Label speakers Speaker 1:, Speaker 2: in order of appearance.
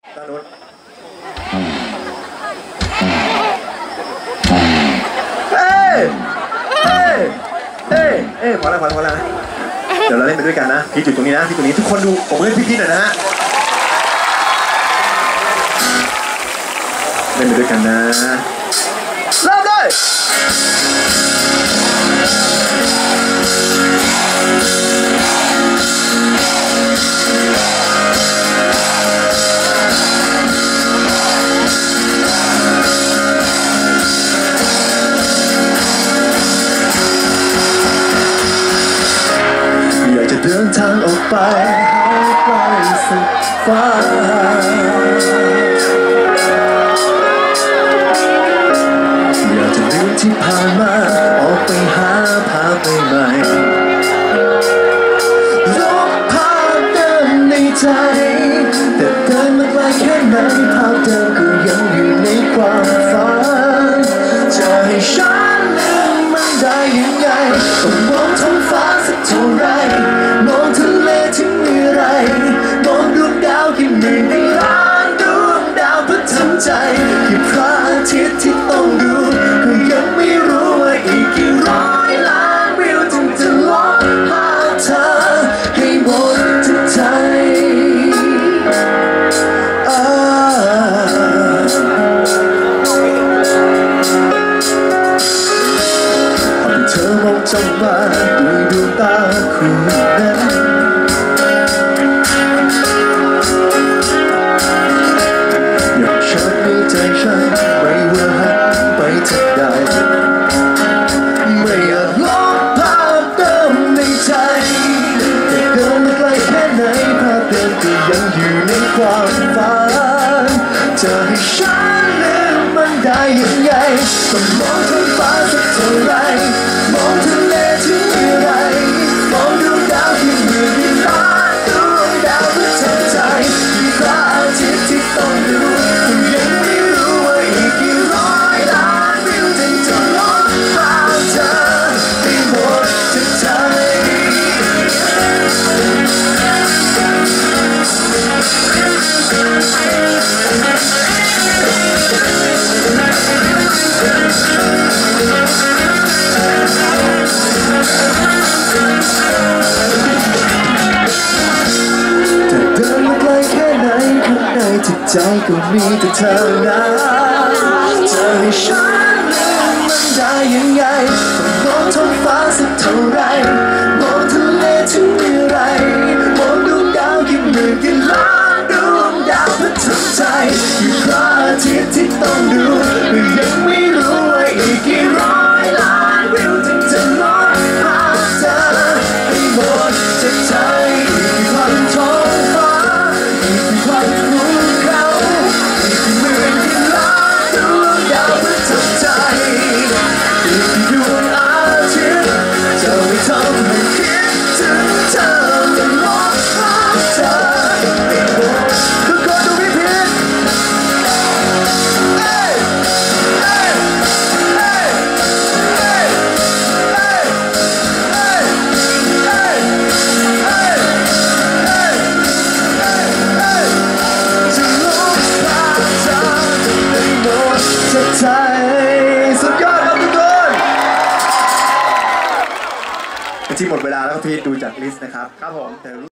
Speaker 1: ด้านโน้นพอแล้วนะเดี๋ยวเราเล่นไปด้วยกันนะพี่จุดตรงนี้นะพี่ตรงนี้ทุกคนดูผมเล่นพี่หน่อยนะฮะเล่นไปด้วยกันนะเริ่มเลยเดินทางออกไปหาไกลสุดฟ้าอยากจะลืมที่ผ่านมาออกไปหาภาพใหม่ๆลบภาพเดิมในใจแต่เดินมาไกลแค่ไหนภาพเดิมก็ยังอยู่ในความฝันจะให้ฉันลืมมันได้ยังไงต้องมองท้องฟ้าสักเท่าไรมองทะเลที่มีอะไรมองดวงดาวกี่หมื่นในล้านดวงดาวเพื่อทำใจที่พระอาทิตย์ที่ต้องดูก็ยังไม่รู้ว่าอีกกี่ร้อยล้านวิวจึงจะลบภาพเธอให้หมดทุกใจเธอมองจ้องมาด้วยดวงตาคู่นั้นอยากฉันมีใจฉันไม่ว่าหันไปทางใดไม่อยากลบภาพเดิมในใจแต่เดินมาไกลแค่ไหนภาพเดิมก็ยังอยู่ในความฝันจะให้ฉันลืมมันได้ยังไงต้องมองท้องฟ้าสักเท่าไรมองทะเลที่มีอะไรมองดวงดาวที่มีล้านดวงดาวเพื่อทำใจที่พระอาทิตย์ที่ต้องดูก็ยังไม่รู้ว่าอีกกี่ร้อยล้านวิวจึงจะลบภาพเธอให้หมดจากใจจิตใจก็มีแต่เธอนะจะให้ฉันลืมมันได้ยังไงต้องมองท้องฟ้าสักเท่าไรมองทะเลที่มีอะไรมองดวงดาวกี่หมื่นกี่ล้านดวงดาวเพื่อทำใจที่พระอาทิตย์ที่ต้องดูยังไม่รู้ว่าอีกกี่ร้อยล้านวิวจึงจะลบภาพเธอให้หมดจากใจอีกพันท้องฟ้าอีกพันสุดยอดครับทุกคนที่หมดเวลาแล้วพี่ดูจากลิสต์นะครับครับผม